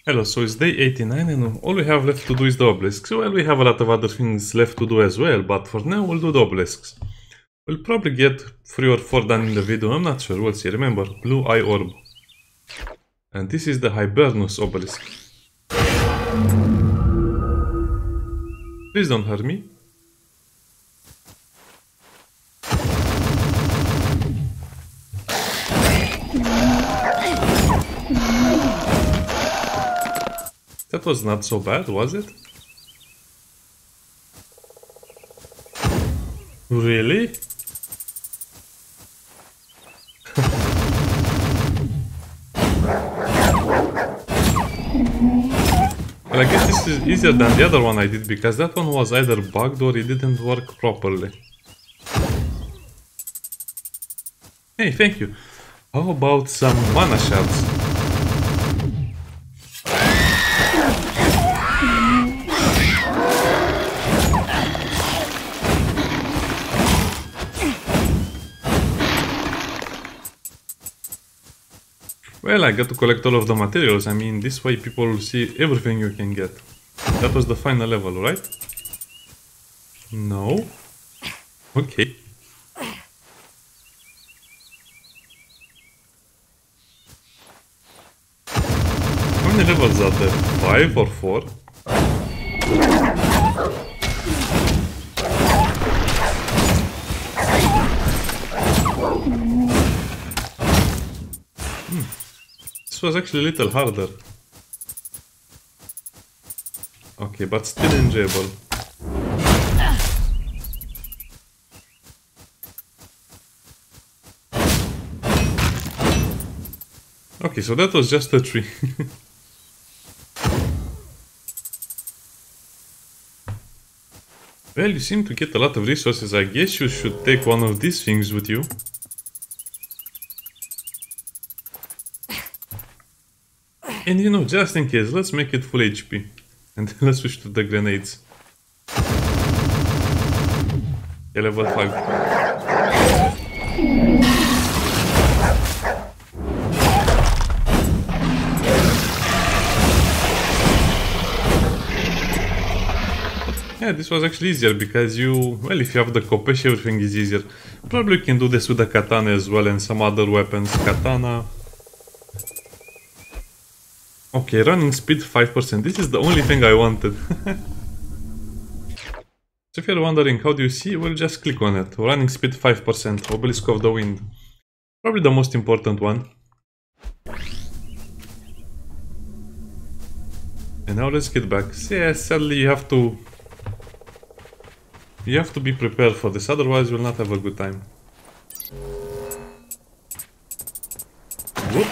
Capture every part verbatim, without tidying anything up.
Hello, so it's day eighty-nine and all we have left to do is the obelisks. Well, we have a lot of other things left to do as well, but for now we'll do the obelisks. We'll probably get three or four done in the video, I'm not sure, we'll see. Remember, blue eye orb. And this is the Hibernus obelisk. Please don't hurt me. That was not so bad, was it? Really? Well, I guess this is easier than the other one I did, because that one was either bugged or it didn't work properly. Hey, thank you. How about some mana shards? Well, I got to collect all of the materials. I mean, this way people will see everything you can get. That was the final level, right? No? Okay. How many levels are there? Five or four? Hmm. This was actually a little harder. Okay, but still enjoyable. Okay, so that was just a tree. Well, you seem to get a lot of resources. I guess you should take one of these things with you. And you know, just in case, let's make it full H P. And then let's switch to the grenades. Yeah, level five. Yeah, this was actually easier because you... Well, if you have the Kopeshi, everything is easier. Probably you can do this with the katana as well and some other weapons. Katana... Okay, running speed five percent. This is the only thing I wanted. So if you're wondering how do you see, well, just click on it. Running speed five percent. Obelisk of the Wind. Probably the most important one. And now let's get back. So yeah, sadly you have to... You have to be prepared for this, otherwise you will not have a good time. Whoop!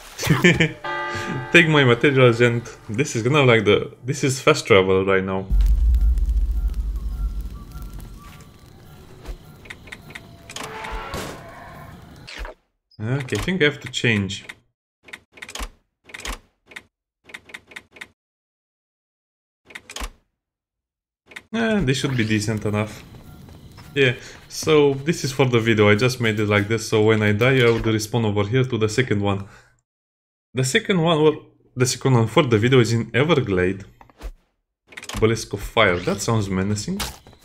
Take my materials, and this is gonna like the... This is fast travel right now. Okay, I think I have to change. Eh, this should be decent enough. Yeah, so this is for the video, I just made it like this, so when I die I would respawn over here to the second one. The second one, or the second one for the video is in Everglade. Obelisk of Fire, that sounds menacing.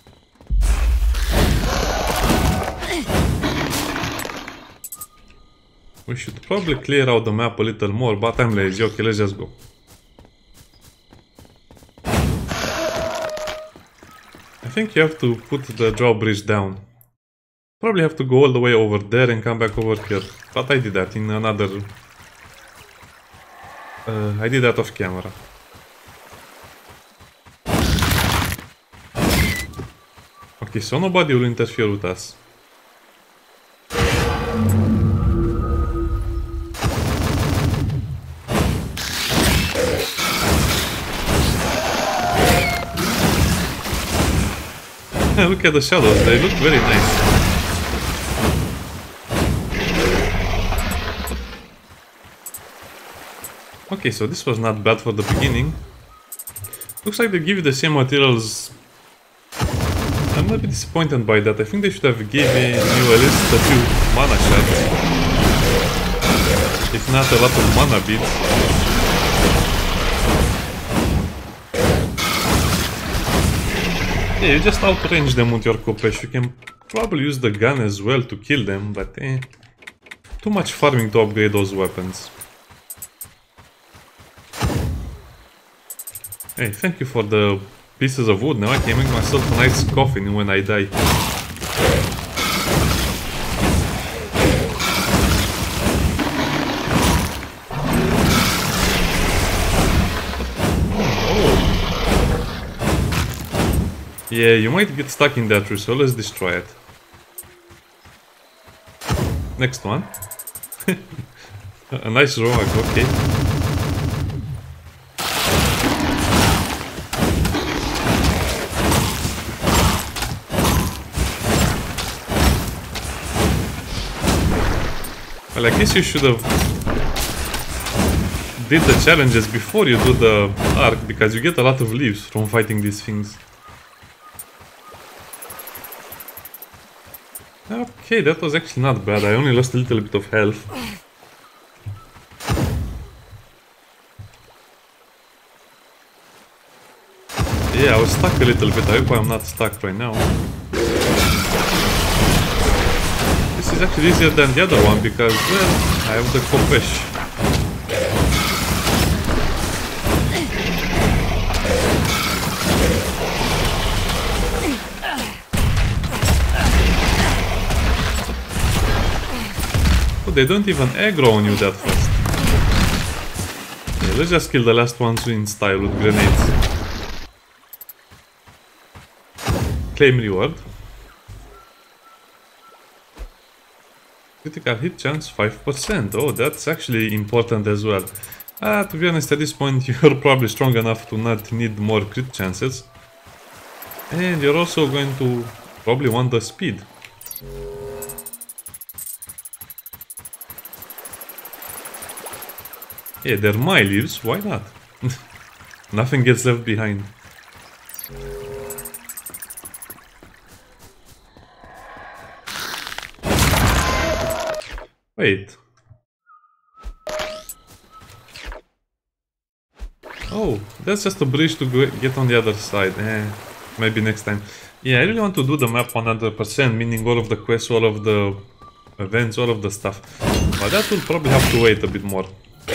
We should probably clear out the map a little more, but I'm lazy. Okay, let's just go. I think you have to put the drawbridge down. Probably have to go all the way over there and come back over here. But I did that in another... Uh, I did that off camera. Okay, so nobody will interfere with us. Look at the shadows, they look very nice. Okay, so this was not bad for the beginning. Looks like they give you the same materials. I'm a bit disappointed by that. I think they should have given you at least a few mana shards. If not a lot of mana beads. Yeah, you just outrange them with your Khopesh. You can probably use the gun as well to kill them, but eh, too much farming to upgrade those weapons. Hey, thank you for the pieces of wood. Now I can make myself a nice coffin when I die. Yeah, you might get stuck in that tree, so let's destroy it. Next one. A nice rock, okay. Well, I guess you should have did the challenges before you do the arc, because you get a lot of leaves from fighting these things. Okay, that was actually not bad. I only lost a little bit of health. Yeah, I was stuck a little bit. I hope I'm not stuck right now. This is actually easier than the other one because, well, I have the Khopesh. They don't even aggro on you that fast. Yeah, let's just kill the last ones in style with grenades. Claim reward. Critical hit chance five percent. Oh, that's actually important as well. Uh, to be honest, at this point you're probably strong enough to not need more crit chances. And you're also going to probably want the speed. Yeah, they're my leaves, why not? Nothing gets left behind. Wait. Oh, that's just a bridge to go get on the other side. Eh, maybe next time. Yeah, I really want to do the map one hundred percent, meaning all of the quests, all of the events, all of the stuff. But that will probably have to wait a bit more.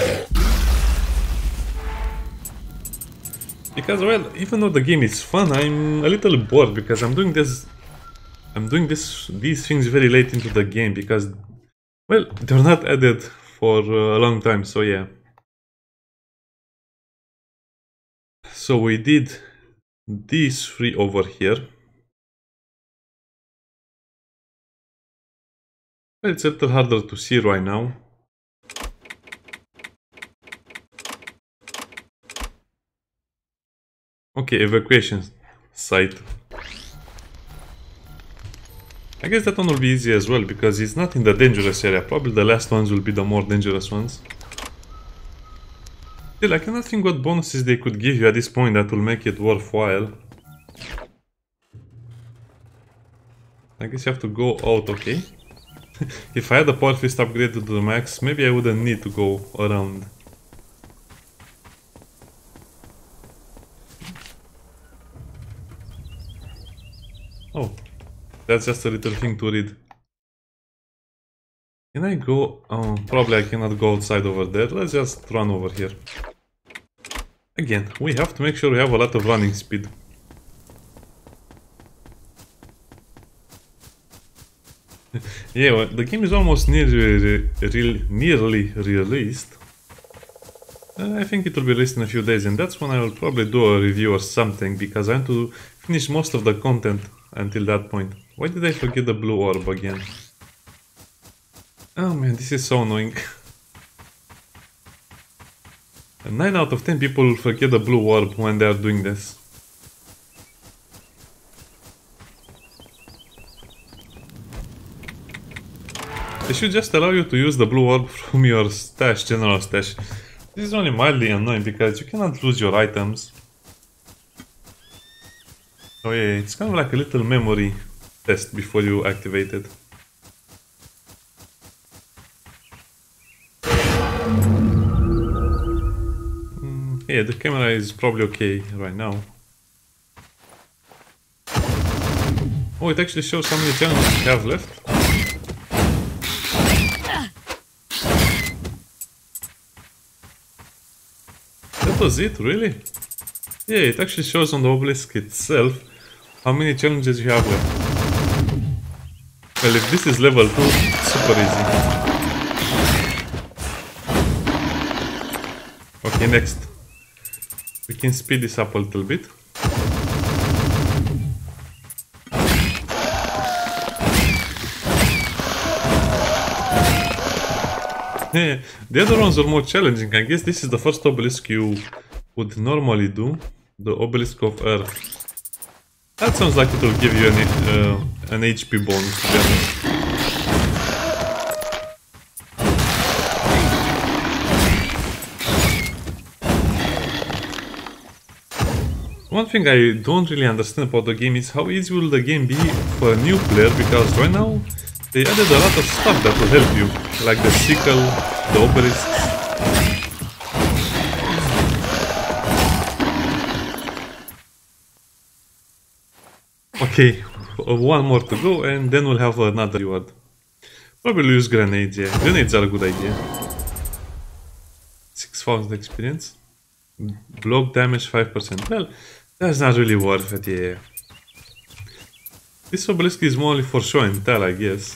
Because, well, even though the game is fun, I'm a little bored because I'm doing this, I'm doing this, these things very late into the game because, well, they're not added for a long time, so yeah. So we did these three over here. Well, it's a little harder to see right now. Okay, evacuation site. I guess that one will be easy as well, because it's not in the dangerous area. Probably the last ones will be the more dangerous ones. Still, I cannot think what bonuses they could give you at this point that will make it worthwhile. I guess you have to go out, okay. If I had the power fist upgraded to the max, maybe I wouldn't need to go around. Oh, that's just a little thing to read. Can I go? Oh, probably I cannot go outside over there. Let's just run over here. Again, we have to make sure we have a lot of running speed. Yeah, well, the game is almost nearly, re nearly released. Uh, I think it will be released in a few days, and that's when I will probably do a review or something, because I want to finish most of the content until that point. Why did I forget the blue orb again? Oh man, this is so annoying. nine out of ten people forget the blue orb when they are doing this. They should just allow you to use the blue orb from your stash, general stash. This is only mildly annoying because you cannot lose your items. Oh yeah, it's kind of like a little memory test before you activate it. Mm, yeah, the camera is probably okay right now. Oh, it actually shows how many challenges we have left. That was it, really? Yeah, it actually shows on the obelisk itself how many challenges you have left. Well, if this is level two, it's super easy. Okay, next. We can speed this up a little bit. Yeah, the other ones are more challenging. I guess this is the first obelisk you would normally do. The obelisk of Earth. That sounds like it will give you an, uh, an H P bonus, to be honest. One thing I don't really understand about the game is how easy will the game be for a new player, because right now they added a lot of stuff that will help you, like the sickle, the obelisks. Okay, one more to go and then we'll have another reward. Probably use grenades, yeah. Grenades are a good idea. six thousand experience. Block damage five percent. Well, that's not really worth it, yeah. This obelisk is more for show and tell, I guess.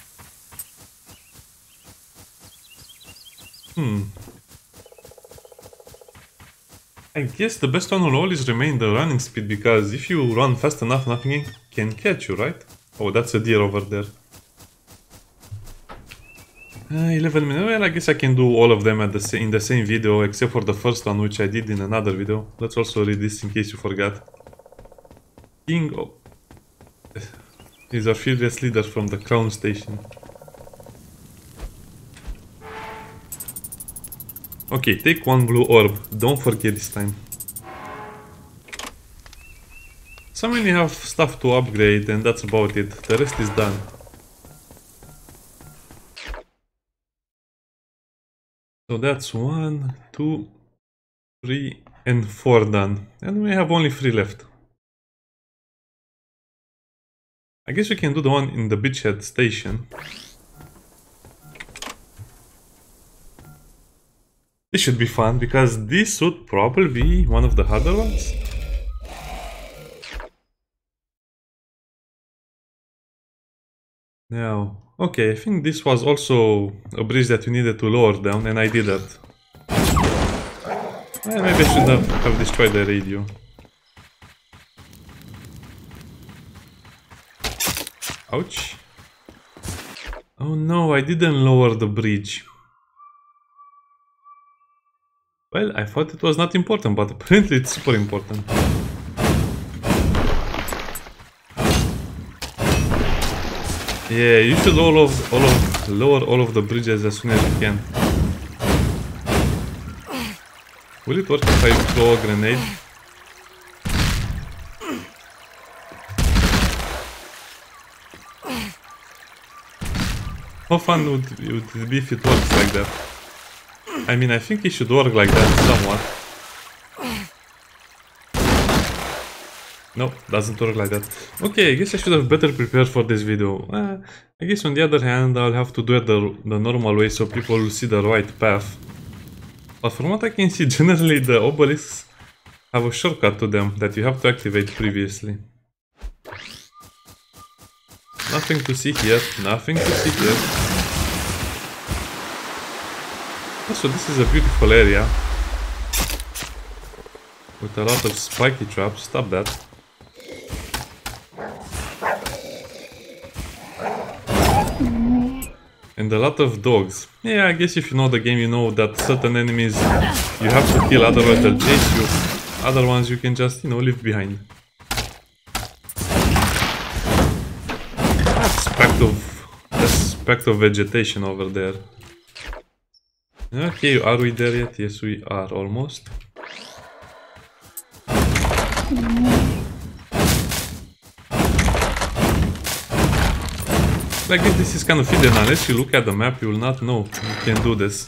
Hmm. I guess the best one will always remain the running speed, because if you run fast enough, nothing can catch you, right? Oh, that's a deer over there. Uh, eleven minutes. Well, I guess I can do all of them at the in the same video, except for the first one, which I did in another video. Let's also read this in case you forgot. King of... These are fearless leaders from the Crown Station. Okay, take one blue orb. Don't forget this time. Some only have stuff to upgrade and that's about it. The rest is done. So that's one, two, three, and four done. And we have only three left. I guess we can do the one in the beachhead station. This should be fun, because this would probably be one of the harder ones. Now, okay, I think this was also a bridge that you needed to lower down, and I did that. Well, maybe I should have, have destroyed the radio. Ouch. Oh no, I didn't lower the bridge. Well, I thought it was not important, but apparently it's super important. Yeah, you should all of, all of, lower all of the bridges as soon as you can. Will it work if I throw a grenade? How fun would, would it be if it works like that? I mean, I think it should work like that somewhat. No, doesn't work like that. Okay, I guess I should have better prepared for this video. Uh, I guess on the other hand, I'll have to do it the, the normal way so people will see the right path. But from what I can see, generally the obelisks have a shortcut to them that you have to activate previously. Nothing to see here, nothing to see here. So this is a beautiful area with a lot of spiky traps. Stop that. And a lot of dogs. Yeah, I guess if you know the game, you know that certain enemies you have to kill, otherwise they'll chase you. Other ones you can just, you know, leave behind. Aspect of, aspect of vegetation over there. Okay, are we there yet? Yes, we are almost. I guess this is kind of hidden. Unless you look at the map, you will not know you can do this.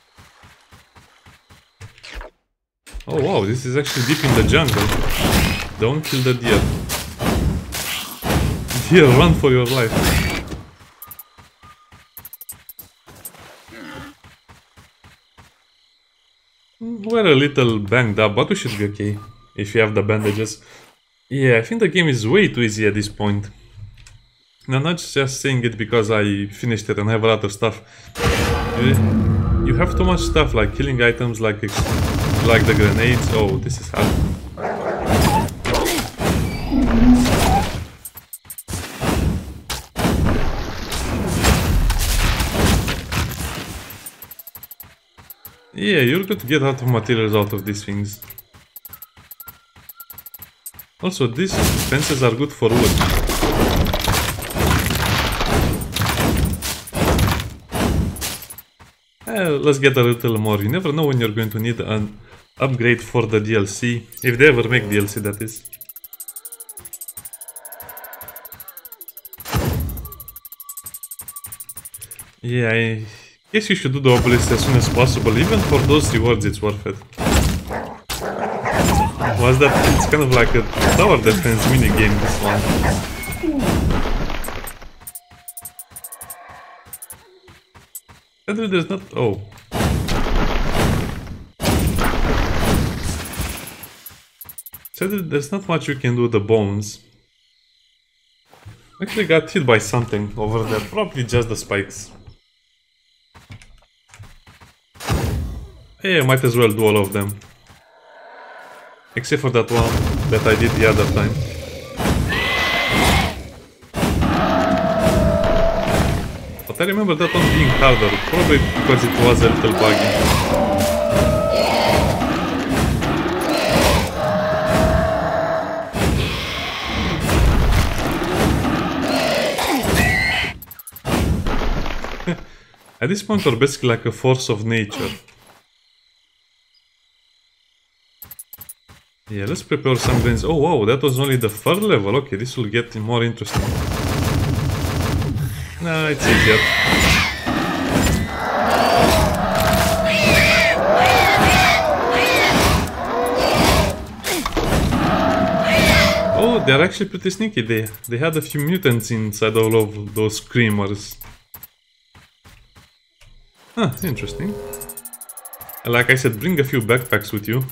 Oh wow, this is actually deep in the jungle. Don't kill the deer. Deer, run for your life. We're a little banged up, but we should be okay if you have the bandages. Yeah, I think the game is way too easy at this point. And I'm not just saying it because I finished it and have a lot of stuff. You have too much stuff, like killing items, like like the grenades. Oh, this is hard. Yeah, you're good to get a lot of materials out of these things. Also, these fences are good for wood. Uh, let's get a little more. You never know when you're going to need an upgrade for the D L C. If they ever make D L C, that is. Yeah, I guess you should do the obelisk as soon as possible. Even for those rewards, it's worth it. Was that? It's kind of like a tower defense minigame, this one. Sadly, there's not... oh. Sadly, there's not much you can do with the bones. Actually got hit by something over there. Probably just the spikes. Yeah, might as well do all of them. Except for that one that I did the other time. But I remember that one being harder, probably because it was a little buggy. At this point we're basically like a force of nature. Yeah, let's prepare some grains. Oh wow, that was only the third level. Okay, this will get more interesting. Nah, it's easier. Oh, they're actually pretty sneaky. They, they had a few mutants inside all of those screamers. Huh, interesting. Like I said, bring a few backpacks with you.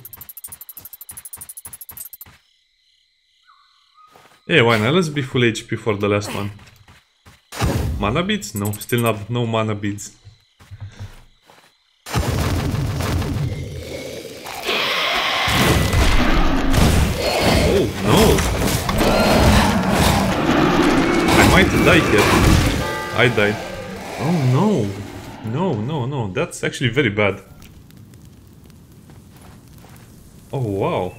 Yeah, why not? Let's be full H P for the last one. Mana beads? No, still not. No mana beads. Oh no! I might die here. I died. Oh no! No, no, no. That's actually very bad. Oh wow.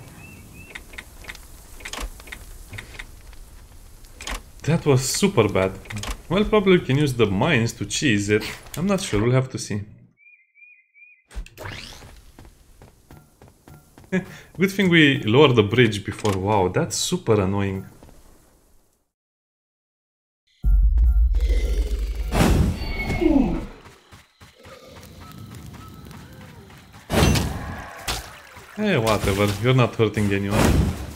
That was super bad. Well, probably we can use the mines to cheese it. I'm not sure, we'll have to see. Good thing we lowered the bridge before. Wow, that's super annoying. Eh, whatever, you're not hurting anyone.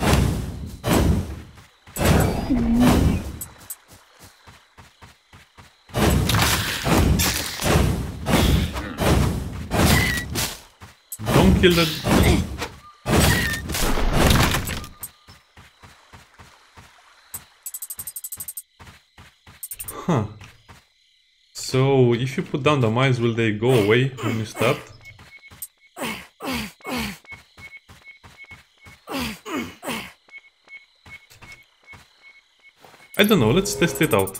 Kill the... Huh. So, if you put down the mines, will they go away when you start? I don't know, let's test it out.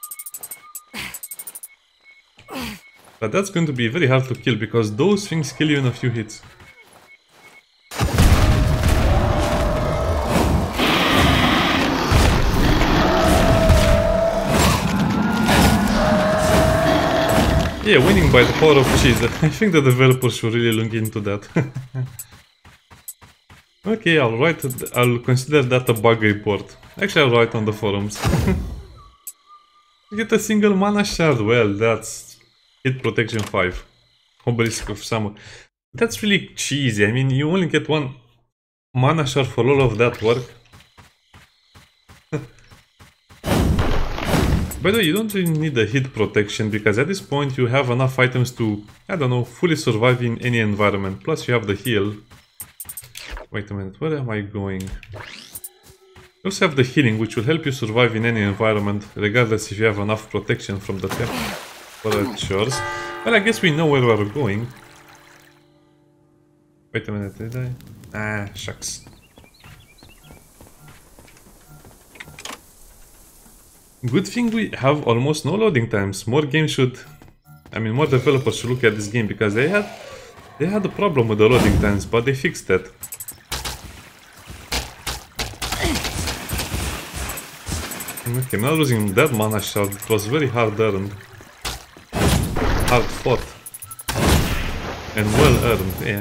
But that's going to be very hard to kill, because those things kill you in a few hits. Yeah, winning by the power of cheese. I think the developers should really look into that. Okay, I'll write. I'll consider that a bug report. Actually, I'll write on the forums. Get a single mana shard. Well, that's hit protection five. Obelisk of Summer. That's really cheesy. I mean, you only get one mana shard for all of that work. By the way, you don't really need a hit protection because at this point you have enough items to, I don't know, fully survive in any environment. Plus you have the heal. Wait a minute, where am I going? You also have the healing, which will help you survive in any environment, regardless if you have enough protection from the temperatures. Well, I guess we know where we're going. Wait a minute, did I? Ah, shucks. Good thing we have almost no loading times. More games should... I mean, more developers should look at this game, because they had... They had a problem with the loading times, but they fixed that. Okay, not losing that mana shard. It was very hard earned. Hard fought. And well earned, yeah.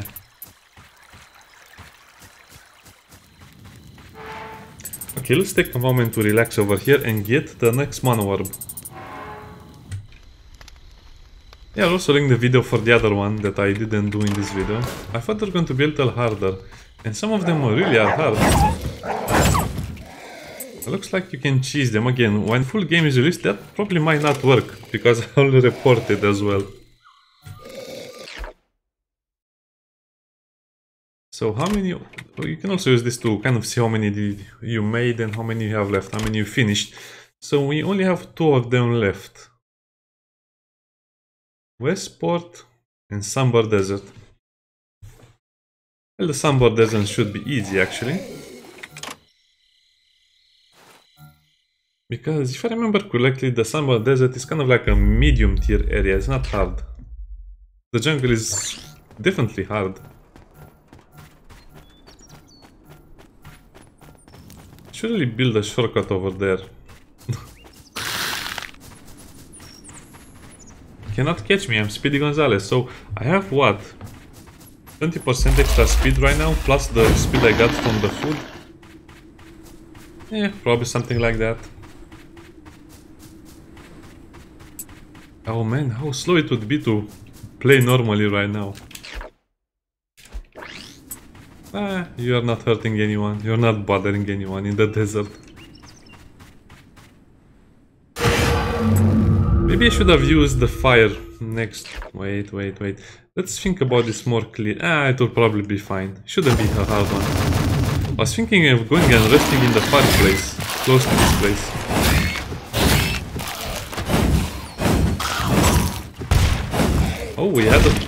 Okay, let's take a moment to relax over here and get the next mana orb. Yeah, I'll also link the video for the other one that I didn't do in this video. I thought they're going to be a little harder, and some of them really are hard. It looks like you can cheese them again. When full game is released, that probably might not work, because I'll report it as well. So how many... You can also use this to kind of see how many did you made and how many you have left, how many you finished. So we only have two of them left. Westport and Sambar Desert. Well, the Sambar Desert should be easy actually. Because if I remember correctly, the Sambar Desert is kind of like a medium tier area, it's not hard. The jungle is definitely hard. Should really build a shortcut over there. Cannot catch me, I'm Speedy Gonzalez. So I have what? twenty percent extra speed right now, plus the speed I got from the food. Yeah, probably something like that. Oh man, how slow it would be to play normally right now. Ah, you are not hurting anyone, you're not bothering anyone in the desert. Maybe I should have used the fire next. Wait, wait, wait. Let's think about this more clear. Ah, it will probably be fine. Shouldn't be a hard one. I was thinking of going and resting in the fireplace, close to this place. Oh, we had a...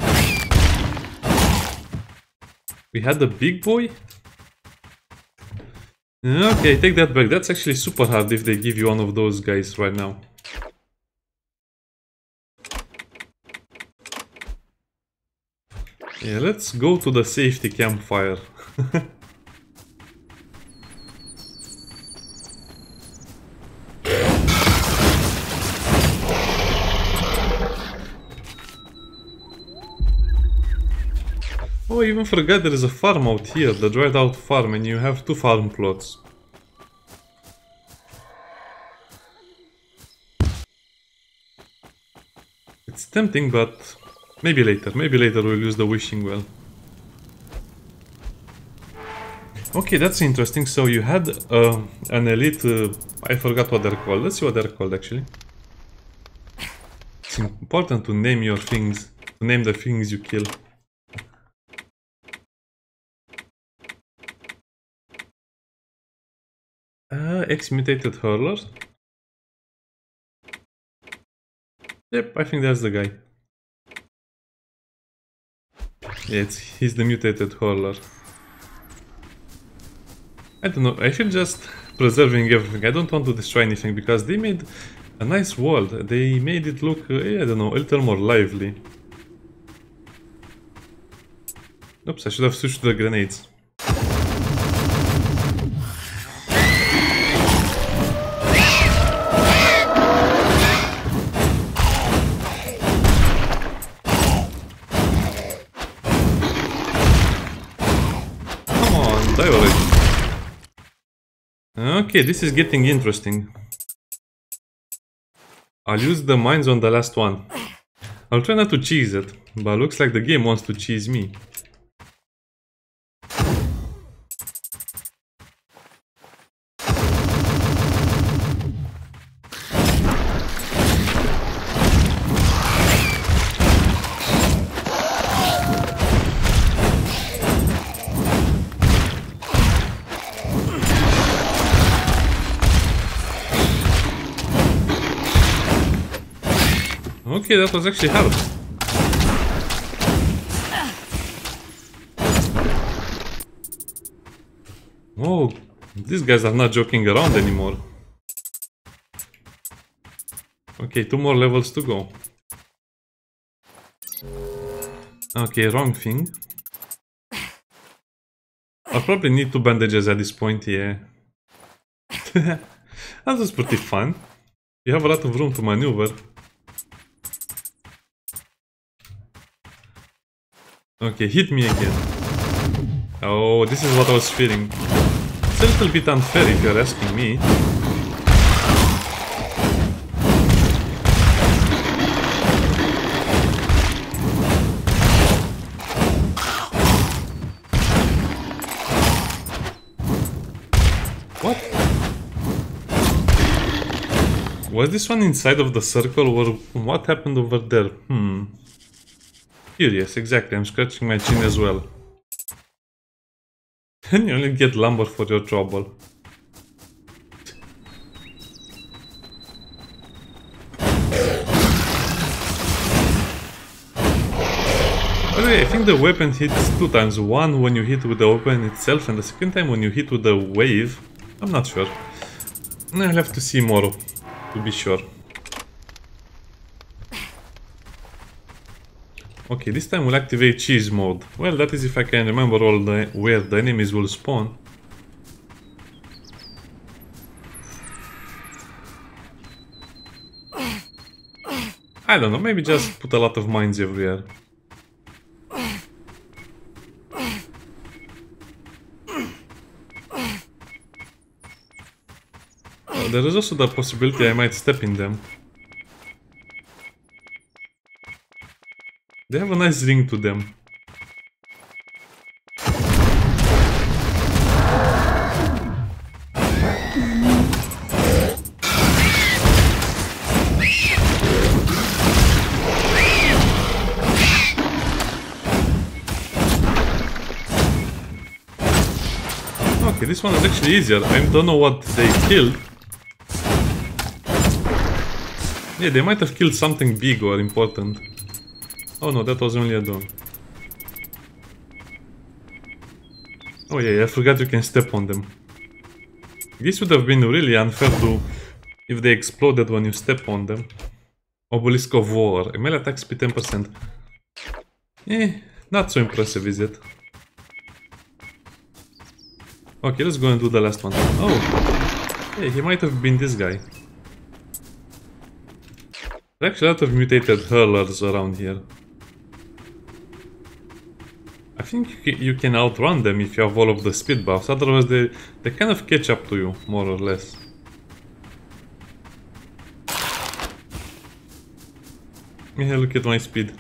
We had the big boy? Okay, take that back. That's actually super hard if they give you one of those guys right now. Yeah, let's go to the safety campfire. Oh, I even forgot there is a farm out here, the dried out farm, and you have two farm plots. It's tempting, but maybe later, maybe later we'll use the wishing well. Okay, that's interesting. So you had uh, an elite, uh, I forgot what they're called. Let's see what they're called actually. It's important to name your things, to name the things you kill. Uh, Ex-mutated hurler. Yep, I think that's the guy. Yeah, it's, he's the mutated hurler. I don't know, I feel just preserving everything. I don't want to destroy anything because they made a nice world. They made it look, uh, I don't know, a little more lively. Oops, I should have switched to the grenades. Die already. Okay, this is getting interesting. I'll use the mines on the last one. I'll try not to cheese it, but looks like the game wants to cheese me. Okay, that was actually hard. Oh, these guys are not joking around anymore. Okay, two more levels to go. Okay, wrong thing. I'll probably need two bandages at this point, yeah. That was pretty fun. You have a lot of room to maneuver. Okay, hit me again. Oh, this is what I was feeling. It's a little bit unfair if you're asking me. What? Was this one inside of the circle or what happened over there? Hmm. Curious, exactly. I'm scratching my chin as well. And you only get lumber for your trouble. By the way, I think the weapon hits two times. One when you hit with the weapon itself, and the second time when you hit with the wave. I'm not sure. I'll have to see more to be sure. Okay, this time we'll activate cheese mode. Well, that is if I can remember all the where the enemies will spawn. I don't know, maybe just put a lot of mines everywhere. Oh, there is also the possibility I might step in them. They have a nice ring to them. Okay, this one is actually easier. I don't know what they killed. Yeah, they might have killed something big or important. Oh no, that was only a door. Oh yeah, I forgot you can step on them. This would have been really unfair to if they exploded when you step on them. Obelisk of War. A melee attack speed ten percent. Eh, not so impressive, is it? Okay, let's go and do the last one. Oh, yeah, he might have been this guy. There are actually a lot of mutated hurlers around here. I think you can outrun them if you have all of the speed buffs, otherwise they, they kind of catch up to you, more or less. Yeah, look at my speed.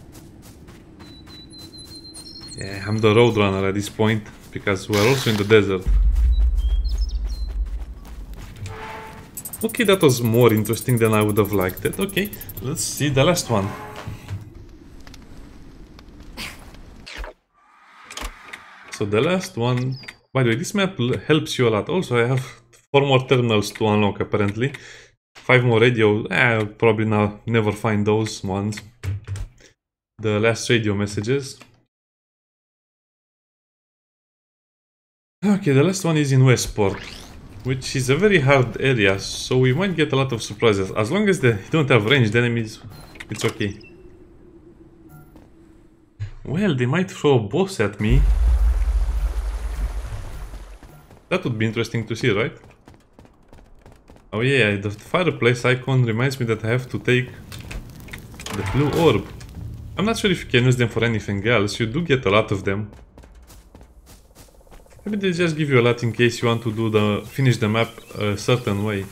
Yeah, I'm the roadrunner at this point, because we're also in the desert. Okay, that was more interesting than I would have liked it. Okay, let's see the last one. So the last one... By the way, this map helps you a lot. Also, I have four more terminals to unlock, apparently. Five more radio... Eh, I'll probably not, never find those ones. The last radio messages. Okay, the last one is in Westport, which is a very hard area, so we might get a lot of surprises. As long as they don't have ranged enemies, it's okay. Well, they might throw a boss at me. That would be interesting to see, right? Oh yeah, the fireplace icon reminds me that I have to take the blue orb. I'm not sure if you can use them for anything else. You do get a lot of them. Maybe they just give you a lot in case you want to do the finish the map a certain way.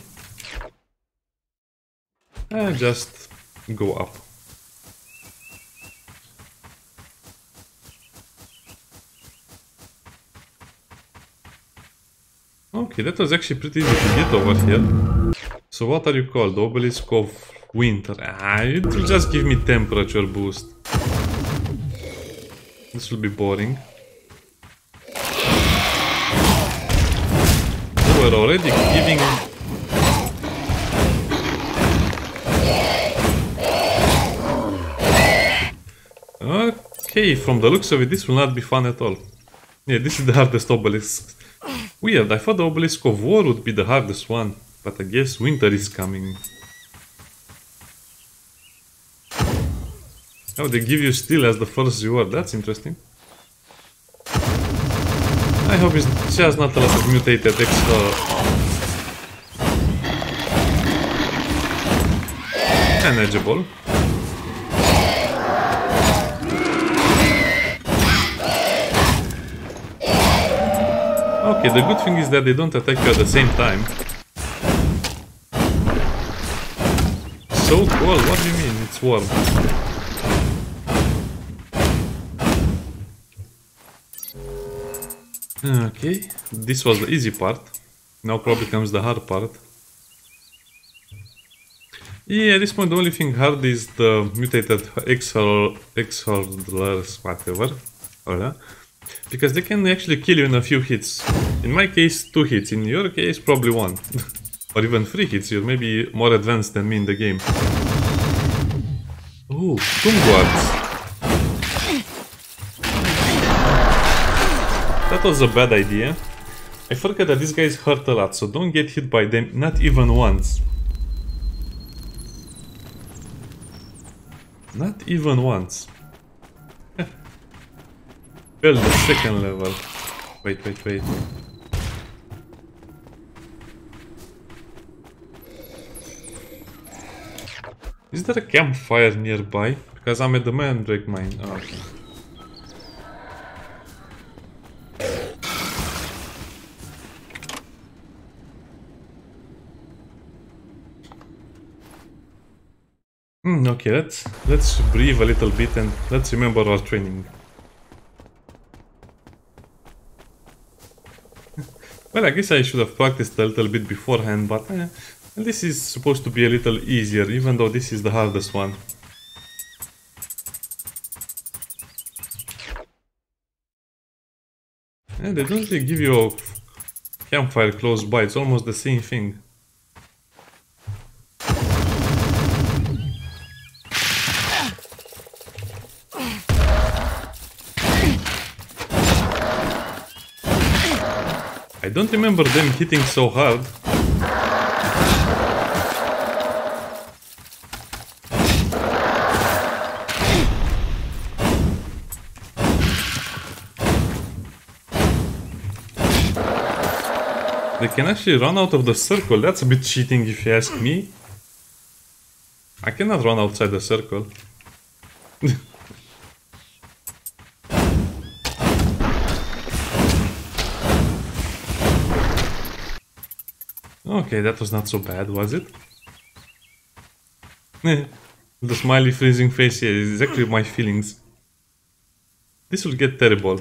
And just go up. Okay, that was actually pretty easy to get over here. So what are you called? Obelisk of Winter. Ah, it will just give me temperature boost. This will be boring. We're already giving... Okay, from the looks of it, this will not be fun at all. Yeah, this is the hardest obelisk. Weird, I thought the obelisk of war would be the hardest one, but I guess winter is coming. Oh, they give you steel as the first reward, that's interesting. I hope it's just not a lot of mutated extra. Manageable. Okay, the good thing is that they don't attack you at the same time. So cold, what do you mean? It's warm. Okay, this was the easy part. Now probably comes the hard part. Yeah, at this point the only thing hard is the mutated X-Hurlers, whatever. Hola. Because they can actually kill you in a few hits. In my case, two hits. In your case, probably one. Or even three hits. You're maybe more advanced than me in the game. Ooh, Tomb Guards. That was a bad idea. I forget that these guys hurt a lot, so don't get hit by them, not even once. Not even once. Well, the second level. Wait, wait, wait. Is there a campfire nearby? Because I'm at the Mandrake mine. Oh, okay. Hmm, okay, let's let's breathe a little bit and let's remember our training. Well, I guess I should have practiced a little bit beforehand, but eh, this is supposed to be a little easier, even though this is the hardest one. And they don't really give you a campfire close by, it's almost the same thing. I don't remember them hitting so hard. They can actually run out of the circle. That's a bit cheating if you ask me. I cannot run outside the circle. Okay, that was not so bad, was it? The smiley freezing face here is exactly my feelings. This will get terrible.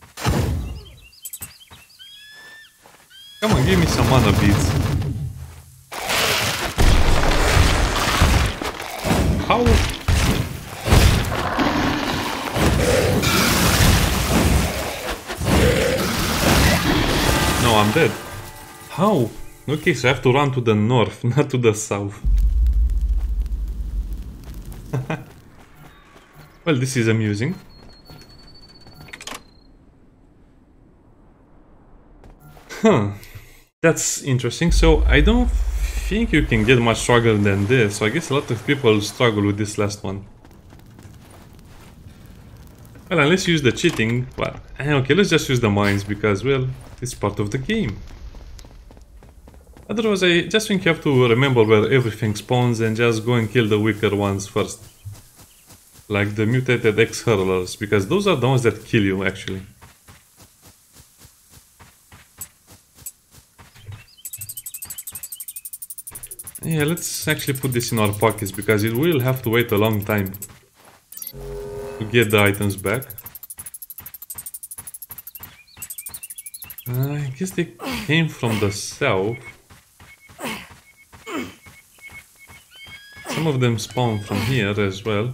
Come on, give me some mana beads. How? No, I'm dead. How? Okay, so I have to run to the north, not to the south. Well, this is amusing. Huh. That's interesting. So, I don't think you can get much stronger than this. So, I guess a lot of people struggle with this last one. Well, unless you use the cheating. Well, okay, let's just use the mines because, well, it's part of the game. Otherwise, I just think you have to remember where everything spawns and just go and kill the weaker ones first. Like the mutated X-Hurlers, because those are the ones that kill you, actually. Yeah, let's actually put this in our pockets, because it will have to wait a long time to get the items back. Uh, I guess they came from the south. Some of them spawn from here as well.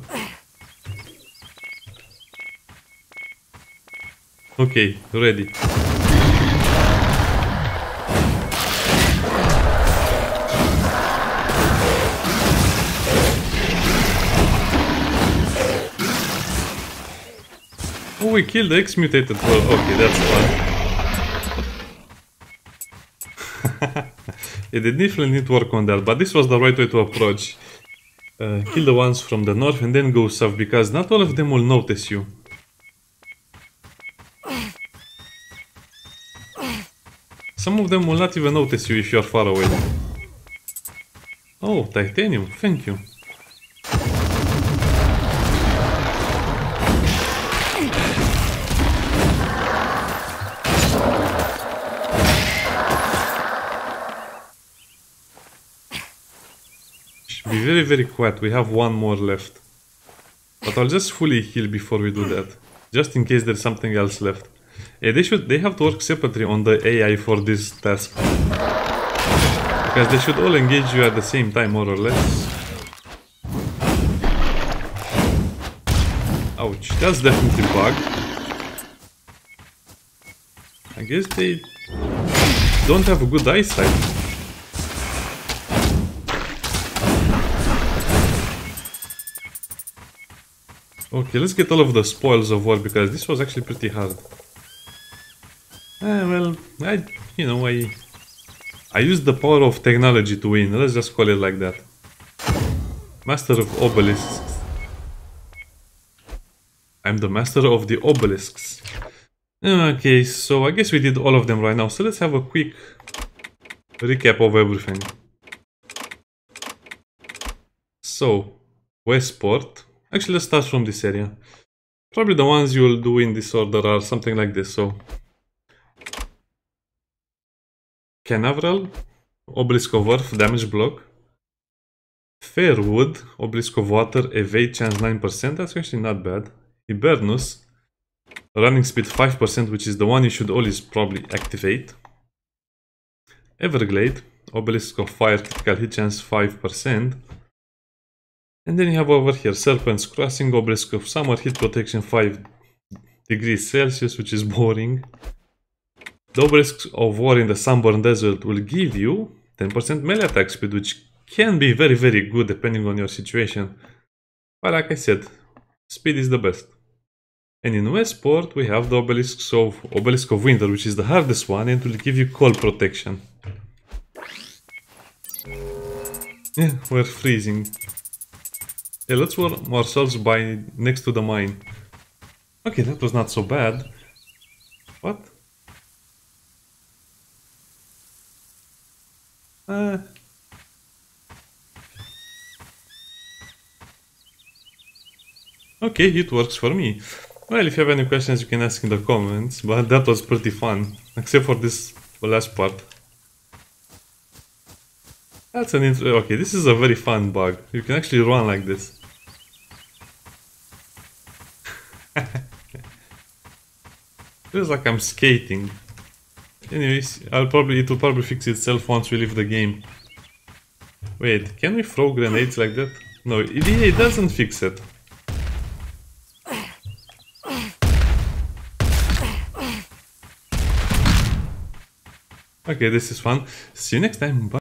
Okay, ready. Oh, we killed the X-mutated troll. Okay, that's fun. Yeah, they definitely need to work on that, but this was the right way to approach. Uh, kill the ones from the north and then go south, because not all of them will notice you. Some of them will not even notice you if you are far away. Oh, titanium, thank you. Be very very quiet, we have one more left. But I'll just fully heal before we do that. Just in case there's something else left. Yeah, they should they have to work separately on the A I for this task. Because they should all engage you at the same time, more or less. Ouch, that's definitely bug. I guess they don't have a good eyesight. Okay, let's get all of the spoils of war, because this was actually pretty hard. Eh, well, I, you know, I, I used the power of technology to win. Let's just call it like that. Master of obelisks. I'm the master of the obelisks. Okay, so I guess we did all of them right now. So let's have a quick recap of everything. So, Westport. Actually, let's start from this area. Probably the ones you will do in this order are something like this. So, Canaveral, Obelisk of Earth, damage block. Fairwood, Obelisk of Water, evade chance nine percent. That's actually not bad. Hibernus, running speed five percent, which is the one you should always probably activate. Everglade, Obelisk of Fire, critical hit chance five percent. And then you have over here Serpent's Crossing, Obelisk of Summer, hit protection five degrees Celsius, which is boring. The Obelisk of War in the Sunburned Desert will give you ten percent melee attack speed, which can be very very good depending on your situation. But like I said, speed is the best. And in Westport we have the Obelisk of, Obelisk of Winter, which is the hardest one and will give you cold protection. Yeah, we're freezing. Yeah, let's warm ourselves by next to the mine. Okay, that was not so bad. What? Uh... Okay, it works for me. Well, if you have any questions you can ask in the comments, but that was pretty fun. Except for this last part. That's an int- okay, this is a very fun bug. You can actually run like this. Feels like I'm skating. Anyways, I'll probably it will probably fix itself once we leave the game. Wait, can we throw grenades like that? No, it, it doesn't fix it. Okay, this is fun. See you next time. Bye.